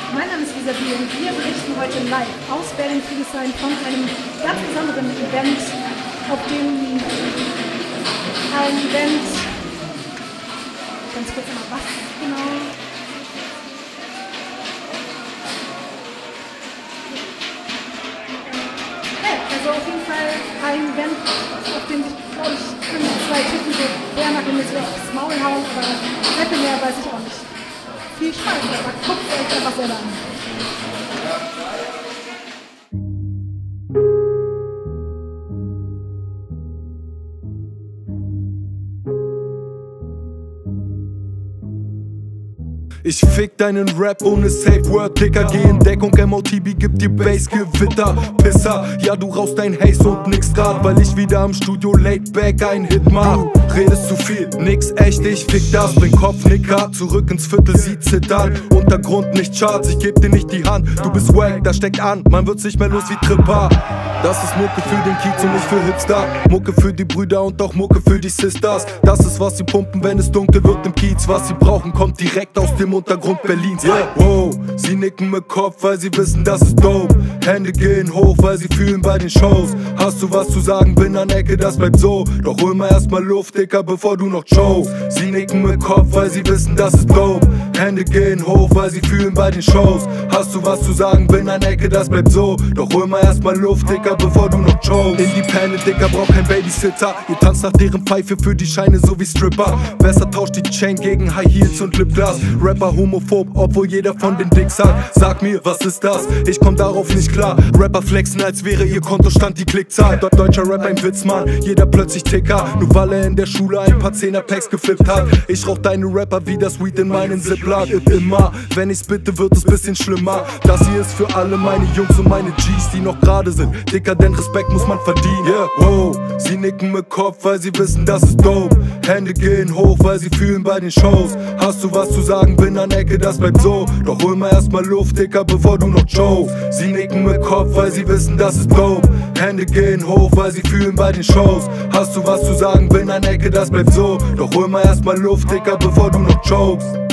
Mein Name ist Visavi und wir berichten heute live aus Berlin-Friedrichshain von einem ganz besonderen Event, auf dem ein Event, ganz kurz mal, was genau? Also auf jeden Fall ein Event, auf dem sich, glaube ich, zwei Typen so bärnackelmäßig aufs Maul hauen, aber sehr viel mehr weiß ich auch nicht. Viel Spaß, aber guckt euch einfach selber an. Ich fick deinen Rap ohne Safe Word, Dicker, geh in Deckung, MOTB gibt dir Bassgewitter, Pisser, ja du rauchst dein Haze und nix grad, weil ich wieder am Studio laid back ein Hit mach. Du redest zu viel, nix echt, ich fick das, bring Kopfnicker, zurück ins Viertel, sie zittern, Untergrund nicht Charts, ich geb dir nicht die Hand, du bist wack, das steckt an, man wird nicht mehr los wie Tripper. Das ist Mucke für den Kiez und nicht für Hipster, Mucke für die Brüder und auch Mucke für die Sisters. Das ist was sie pumpen, wenn es dunkel wird im Kiez, was sie brauchen kommt direkt aus dem Untergrund Berlins. Yeah. Wow, sie nicken mit Kopf, weil sie wissen, das ist dope. Hände gehen hoch, weil sie fühlen bei den Shows. Hast du was zu sagen, bin an Ecke, das bleibt so. Doch hol mal erstmal Luft, Dicker, bevor du noch chokst. Sie nicken mit Kopf, weil sie wissen, das ist dope. Hände gehen hoch, weil sie fühlen bei den Shows. Hast du was zu sagen, bin an Ecke, das bleibt so. Doch hol mal erstmal Luft, Dicker, bevor du noch chokst. Independent, Dicker, braucht kein Babysitter. Ihr tanzt nach deren Pfeife für die Scheine, so wie Stripper. Besser tauscht die Chain gegen High Heels und Lipgloss. Rapper homophob, obwohl jeder von den Dicks hat. Sag mir, was ist das? Ich komm darauf nicht klar. Rapper flexen, als wäre ihr Kontostand die Klickzahl. Deutscher Rap ein Witz, Mann, jeder plötzlich Ticker. Nur weil er in der Schule ein paar 10er-Packs geflippt hat. Ich rauch deine Rapper wie das Weed in meinen Ziplock. Immer, wenn ich's bitte, wird es bisschen schlimmer. Das hier ist für alle meine Jungs und meine Gs, die noch gerade sind. Dicker, denn Respekt muss man verdienen. Yeah, wow, sie nicken mit Kopf, weil sie wissen, das ist dope. Hände gehen hoch, weil sie fühlen bei den Shows. Hast du was zu sagen, bin an Ecke, das bleibt so. Doch hol mal erstmal Luft, Dicker, bevor du noch chokst. Sie nicken mit Kopf, weil sie wissen, das ist dope. Hände gehen hoch, weil sie fühlen bei den Shows. Hast du was zu sagen, bin an Ecke, das bleibt so. Doch hol mal erstmal Luft, Dicker, bevor du noch chokst.